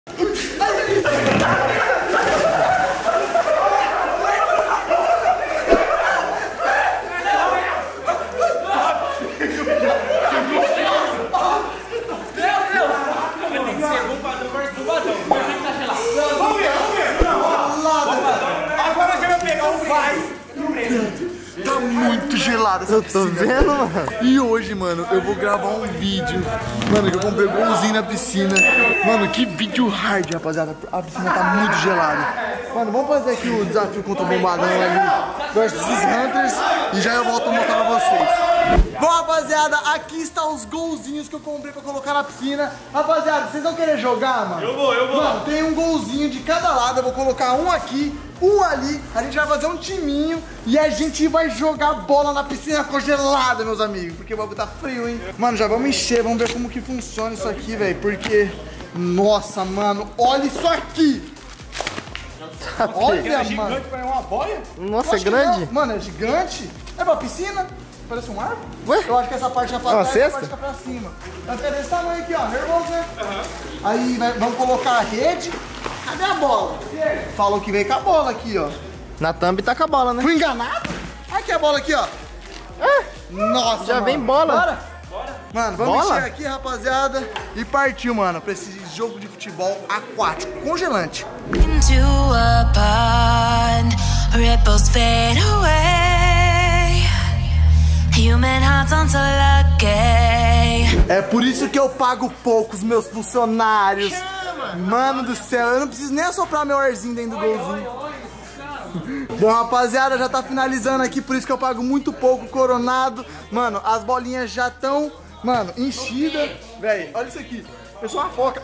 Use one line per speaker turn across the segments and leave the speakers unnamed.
Tá muito gelado essa piscina.
Eu tô vendo, mano.
E hoje, mano, eu vou gravar um vídeo. Mano, que eu comprei golzinho na piscina. Mano, que vídeo hard, rapaziada. A piscina tá muito gelada. Mano, vamos fazer aqui o desafio contra o bombadão ali versus os Hunters. E já eu volto a mostrar pra vocês. Bom, rapaziada, aqui estão os golzinhos que eu comprei pra colocar na piscina. Rapaziada, vocês vão querer jogar, mano? Eu vou. Mano, tem um golzinho de cada lado. Eu vou colocar um aqui, um ali. A gente vai fazer um timinho e a gente vai jogar bola na piscina congelada, meus amigos. Porque o bagulho tá frio, hein? Mano, já vamos encher, vamos ver como que funciona isso aqui, velho. Porque, nossa, mano, olha isso aqui. Olha, mano.
Gigante pra uma boia?
Nossa, é grande?
Mano, é gigante. É pra piscina? Parece um arco?
Ué?
Eu acho que essa parte é pra trás e essa parte tá pra cima. Vai ficar desse tamanho aqui, ó. Nervoso, né? Aí vamos colocar a rede. Cadê a bola? Falou que veio com a bola aqui, ó.
Na thumb tá com a bola, né?
Fui enganado? Aqui a bola aqui, ó. Nossa,
Já
mano.
vem bola.
Bora? Mano, vamos
Bola?
mexer aqui, rapaziada. E partiu, mano, pra esse jogo de futebol aquático, congelante.
Into a pond, ripples fade away. Human hearts aren't so lucky.
É por isso que eu pago pouco os meus funcionários. Mano do céu, eu não preciso nem assoprar meu arzinho dentro do golzinho. Bom, rapaziada, já tá finalizando aqui, por isso que eu pago muito pouco coronado. Mano, as bolinhas já estão, mano, enchidas. Véi, olha isso aqui. Eu sou uma foca.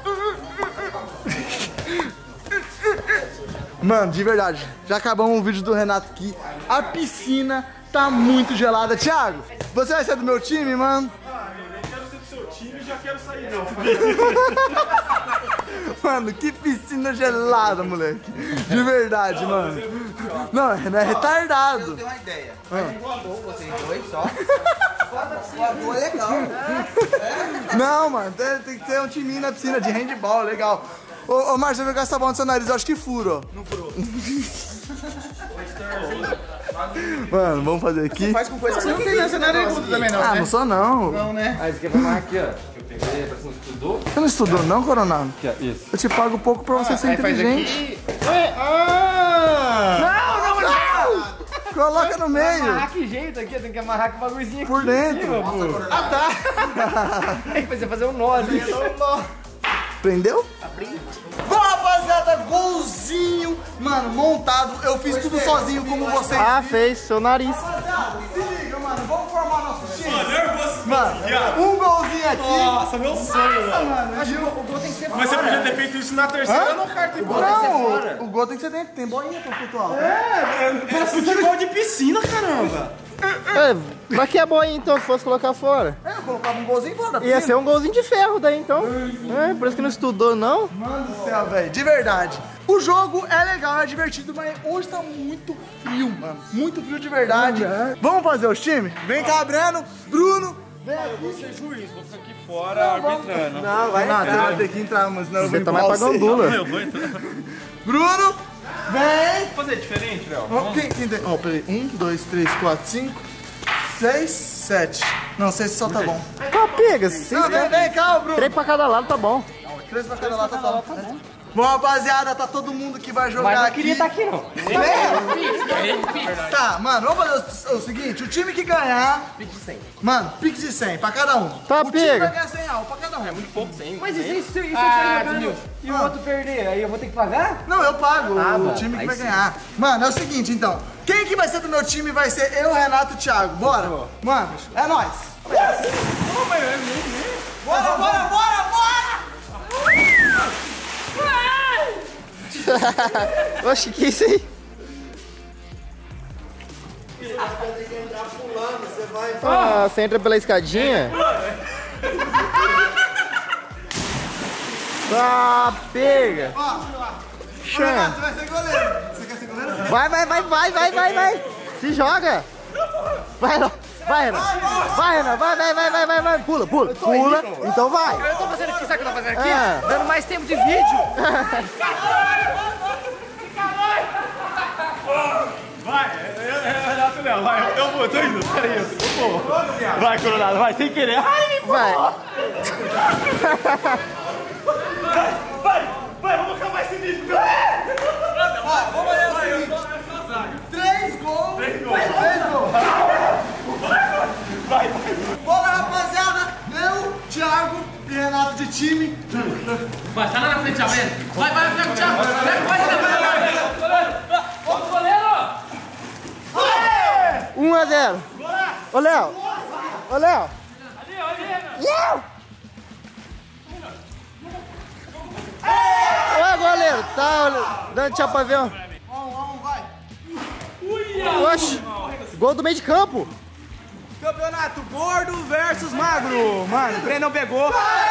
Mano, de verdade, já acabamos o vídeo do Renato aqui. A piscina tá muito gelada. Thiago, você vai ser do meu time, mano?
Eu quero ser do seu time e já quero sair, não.
Mano, que piscina gelada, moleque. De verdade, mano. Não é retardado.
Eu tenho uma ideia. Faz um voador, vocês dois só. Voador é legal.
Não, mano, tem que ter um timinho na piscina de handball, legal. Ô, Márcio, vai jogar essa bola no seu nariz, eu acho que fura, ó. Não furou. Mano, vamos fazer aqui.
Faz com coisa que você não tem nessa nariz também, não.
Ah,
né?
não sou não.
Não, né?
Ah, isso aqui é pra marcar aqui, ó. Parece que não estudou.
Você não estudou não, Coronado?
Aqui, ó, isso.
Eu te pago pouco pra você ser inteligente. Coloca no meio.
Amarrar que jeito aqui? Tem que amarrar com o bagulhozinho aqui
Por dentro.
em cima, pô.
Ah, tá.
Tem que fazer um nó ali.
Prendeu? Bom, rapaziada, golzinho, mano, montado. Eu fiz tudo sozinho, como vocês.
Ah, fez seu nariz.
Rapaziada, se liga, mano, vamos formar nosso time.
Nervoso.
Mano, um golzinho aqui.
Nossa, meu sonho, mano.
Mas o gol tem que ser
Mas você podia ter feito isso na terceira, não, cara. Tem bola.
Não, o gol tem que ser dentro, tem bolinha pra flutuar.
É futebol de piscina, caramba.
Pra que é boa então se fosse colocar fora?
Eu colocava um golzinho fora da
Ia
piscina.
ser um golzinho de ferro daí então. É, por isso que não estudou não.
Mano do céu, velho, de verdade. O jogo é legal, é divertido, mas hoje tá muito frio, mano. Muito frio de verdade. Vamos fazer os times? Vem cá, Breno, Bruno. Vem aqui.
Vou ser juiz, vou ficar aqui fora arbitrando.
Não, vai entrar. Você vai ter que entrar, mas senão eu vou
Você também
empurrar
pra
você.
gandula.
Eu vou entrar.
Bruno, vem.
Vamos fazer diferente, Léo?
Ó, quem tem? Ó, peraí. 1, 2, 3, 4, 5, 6, 7. Não, 6 só tá bom.
Pô, pega, vocês
Não, vem cá, Bruno.
3 pra cada lado tá bom.
3 pra cada lado tá bom. Bom, rapaziada, tá todo mundo que vai jogar
Mas não
aqui.
queria estar aqui, não.
Tá, mano, vamos fazer o seguinte, o time que ganhar...
Pique de 100.
Mano, pique de 100 pra cada um.
Tá,
o time
pega.
vai ganhar 100 reais pra cada um.
É muito pouco, 100.
Mas e se eu
entendeu? E o outro perder? Aí eu vou ter que pagar?
Não, eu pago o
bom,
time que
aí
vai
sim.
ganhar. Mano, é o seguinte, então. Quem que vai ser do meu time vai ser eu, Renato e Thiago. Bora? Mano, é nóis. Bora, bora, bora, bora!
Oxe, que isso aí? Ah, você entra pela escadinha? Ah, pega!
Renato, você vai ser goleiro. Você quer ser goleiro?
Vai! Se joga! Vai lá! Vai, Renan. Vai, Renan. Vai. Pula. Então vai.
Eu tô fazendo aqui, sabe o que eu tô fazendo aqui? Dando mais tempo de vídeo.
Vai, Renato, não, vai, eu vou, tô indo, peraí, eu vou. Vai, Coronado, vai, sem querer. Ai,
Vai.
Vai, vamos acabar esse vídeo.
Vamos fazer o seguinte. 3 gols.
Vai.
Bora, rapaziada. Eu, Thiago e Renato de time.
Vai, tá lá na frente, Thiago. Vai, pega o Thiago. Vai, goleiro.
1-0. Ô, Léo. Léo. Ô, goleiro. Tá dando tchau pra ver. Oxi. Gol do meio de campo.
Campeonato gordo versus magro. Mano, o Breno pegou.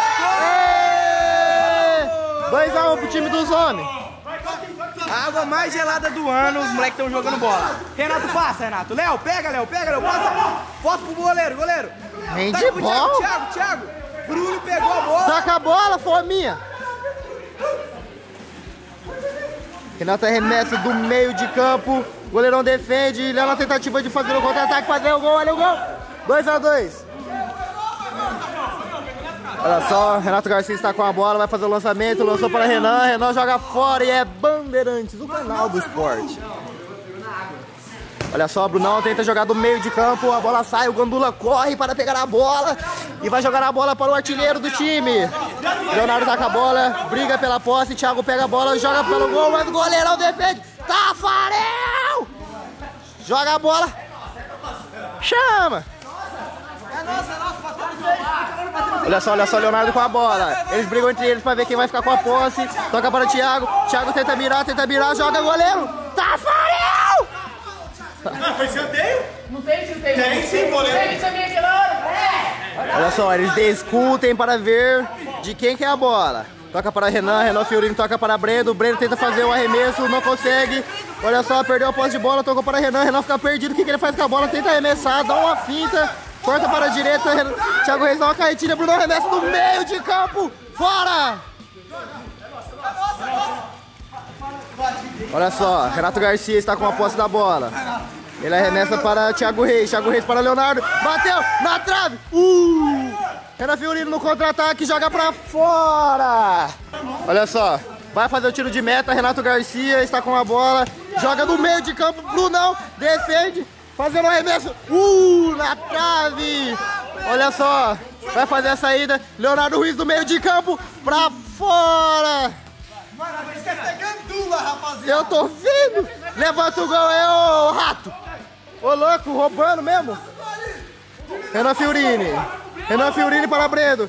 2-1 pro time dos homens.
A água mais gelada do ano, os moleques estão jogando bola. Renato passa, Renato. Léo, pega, passa. Volta pro goleiro.
Handball.
Thiago. Bruno pegou a bola.
Toca a bola, fominha. Renato arremessa do meio de campo. Goleirão defende. Léo na tentativa de fazer o contra-ataque, fazer o gol. Olha o gol. 2-2. Olha só, Renato Garcia está com a bola, vai fazer o lançamento, lançou para Renan joga fora e é Bandeirantes, o canal do esporte. Olha só, Brunão tenta jogar do meio de campo, a bola sai, o Gandula corre para pegar a bola e vai jogar a bola para o artilheiro do time. Leonardo tá com a bola, briga pela posse, Thiago pega a bola, joga pelo gol, mas o goleirão defende, Tafarel! Joga a bola, chama! Olha só, Leonardo com a bola. Eles brigam entre eles pra ver quem vai ficar com a posse. Toca para o Thiago. Thiago tenta mirar, joga goleiro. Tafarel!
Ah, foi escanteio?
Não tem escanteio.
Tem sim, goleiro.
Tem também aquela hora.
Olha só, eles discutem para ver de quem que é a bola. Toca para Renan Fiorino toca para Breno tenta fazer o arremesso, não consegue. Olha só, perdeu a posse de bola, tocou para Renan fica perdido. O que ele faz com a bola? Tenta arremessar, dá uma finta. Corta para a direita, Thiago Reis dá uma carretilha, Bruno arremessa no meio de campo, fora! Olha só, Renato Garcia está com a posse da bola. Ele arremessa para Thiago Reis para Leonardo, bateu na trave! Renan Fiorino no contra-ataque, joga para fora! Olha só, vai fazer o tiro de meta, Renato Garcia está com a bola, joga no meio de campo, Brunão defende. Fazendo um arremesso, na trave, olha só, vai fazer a saída, Leonardo Ruiz do meio de campo, pra fora.
Mano, você tá pegando dula, rapaziada.
Eu tô vendo, levanta o gol, ô rato, ô louco, roubando mesmo. Renan Fiorino para Breno,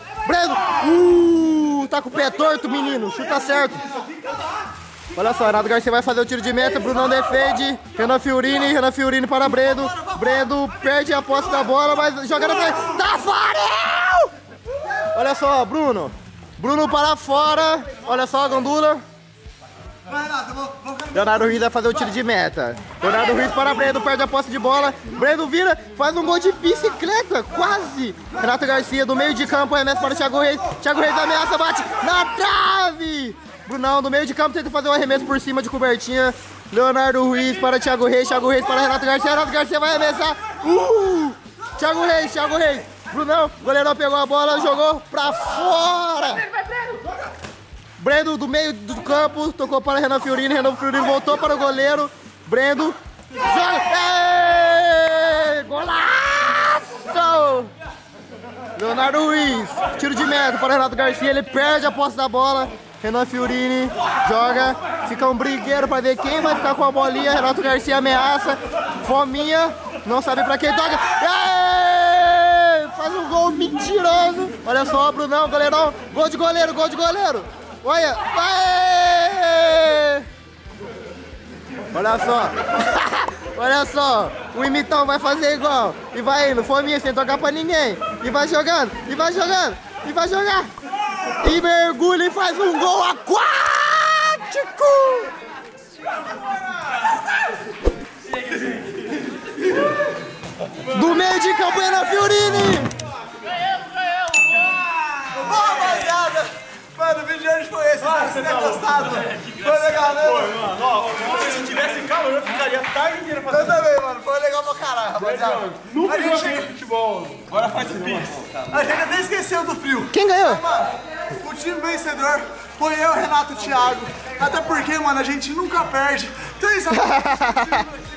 tá com o pé torto, menino, chuta certo. Olha só, Renato Garcia vai fazer o tiro de meta, Brunão defende, Renan Fiorino para Breno perde a posse da bola, mas joga na frente, Tafarel! Olha só, Bruno para fora, olha só, Gandula. Leonardo Ruiz vai fazer o tiro de meta, Leonardo Ruiz para Breno, perde a posse de bola, Breno vira, faz um gol de bicicleta, quase. Renato Garcia do meio de campo, arremessa para o Thiago Reis ameaça, bate na trave. Brunão do meio de campo tenta fazer um arremesso por cima de cobertinha. Leonardo Ruiz para Thiago Reis para Renato Garcia vai arremessar. Thiago Reis. Brunão, goleirão pegou a bola, jogou pra fora. Breno do meio do campo, tocou para Renan Fiorino voltou para o goleiro. Breno, joga. Golaço! Leonardo Ruiz, tiro de meta para Renato Garcia, ele perde a posse da bola. Renan Fiorino joga, fica um brigueiro para ver quem vai ficar com a bolinha. Renato Garcia ameaça, fominha, não sabe para quem toca. Faz um gol mentiroso. Olha só, Brunão, goleirão, gol de goleiro. Olha, olha só, o imitão vai fazer igual. E vai indo, fominha, sem tocar para ninguém. E vai jogando. E mergulha e faz um gol aquático! Do meio de campo
Foi legal, né?
Mano, ó, se tivesse calor, eu ficaria a tarde inteira fazendo.
Eu também, mano. Foi legal pra caralho, rapaziada.
Nunca joguei futebol. Agora faz o pix.
A gente até esqueceu do frio.
Quem ganhou?
Mano, o time vencedor foi eu, Renato e o Thiago. Até porque, mano, a gente nunca perde. Então é isso,